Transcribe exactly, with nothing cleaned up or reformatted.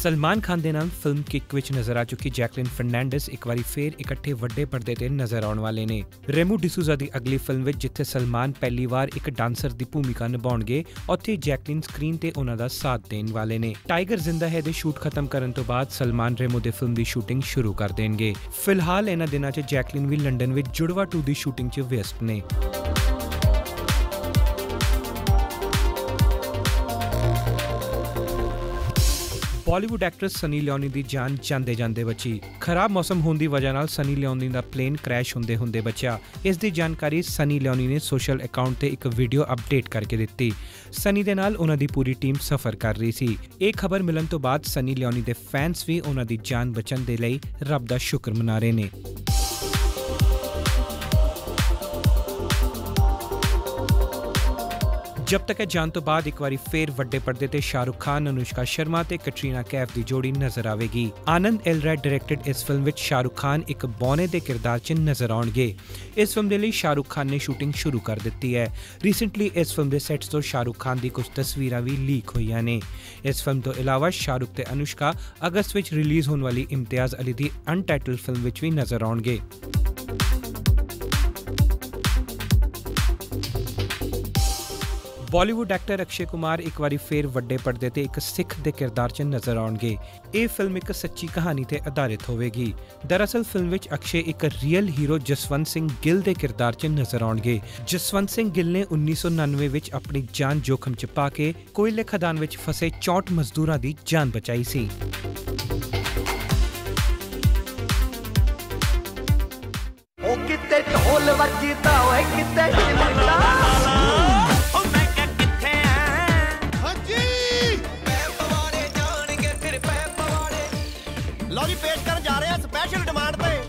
सलमान खान दे नाल film kick विच नज़र आ चुकी जैकलिन फर्नांडिस एक बारी फेर इकट्ठे वड्डे पर्दे ते नज़र आउण वाले ने। रेमो डिसूजा दी अगली फिल्म विच जिथे सलमान पहली बार एक डांसर दी भूमिका निभाउणगे, उत्थे जैकलिन स्क्रीन ते उन्हां दा साथ देण वाले ने। टाइगर जिंदा है दे शूट खत्म करन तो बाद सलमान रेमो दे फिल्म दी शूटिंग शुरू कर देणगे। फिलहाल इन्हां दिनां च जैकलिन भी लंडन विच जुड़वा टू दी शूटिंग च व्यस्त ने। बॉलीवुड एक्ट्रेस सनी लियोनी दी जान जांदे जांदे बची। खराब मौसम होने की वजह नाल सनी लियोनी दा प्लेन क्रैश होंदे होंदे बचा। इस दी जानकारी सनी लियोनी ने सोशल अकाउंट ते एक वीडियो अपडेट करके दित्ती। सनी दे नाल उन्हां दी पूरी टीम सफर कर रही सी। एक खबर मिलन तो बाद सनी लियोनी दे फैंस भी उन्हां दी जान बचन दे लई रब दा शुक्र मना रहे ने। जब तक है जान तो बाद एक बारी फेर वड्डे पर्दे ते शाहरुख खान, अनुष्का शर्मा ते कैटरीना कैफ दी जोड़ी नजर आवेगी। आनंद एल रैड डायरेक्टेड इस फिल्म विच शाहरुख खान एक बौने दे किरदार च नजर आउणगे। इस फिल्म दे लई शाहरुख खान ने शूटिंग शुरू कर दित्ती है। रिसेंटली इस फिल्म दे सैट्स तो शाहरुख खान दी कुछ तस्वीरां भी लीक होईयां ने। इस फिल्म तो इलावा शाहरुख ते अनुष्का अगस्त विच रिलीज होने वाली इम्तियाज अली दी अनटाइटल्ड फिल्म विच भी नजर आउणगे। बॉलीवुड एक्टर अक्षय कुमार एक बारी फेर वड्डे पर्दे ते एक सिख दे किरदार च नजर आउणगे। ये फिल्म एक सच्ची कहानी ते आधारित होवेगी। दरअसल फिल्म विच अक्षय एक रियल हीरो जसवंत सिंह गिल दे किरदार च नजर आउणगे। जसवंत सिंह गिल ने उन्नीस सौ नन्नवे विच अपनी जान जोखम च पा के कोयले खदान विच फसे चौंठ मजदूरां दी जान बचाई सी। ओ किते ढोल वजदा ओए किते चिमटा लो जी पेश कर जा रहे हैं स्पेशल डिमांड पे